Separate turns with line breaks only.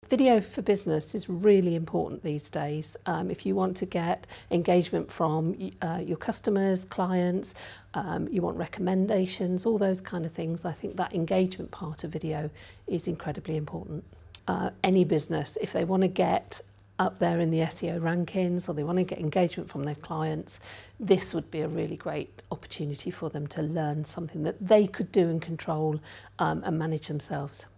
Video for business is really important these days. If you want to get engagement from your customers, clients, you want recommendations, all those kind of things, I think that engagement part of video is incredibly important. Any business, if they want to get up there in the SEO rankings or they want to get engagement from their clients, this would be a really great opportunity for them to learn something that they could do and control and manage themselves.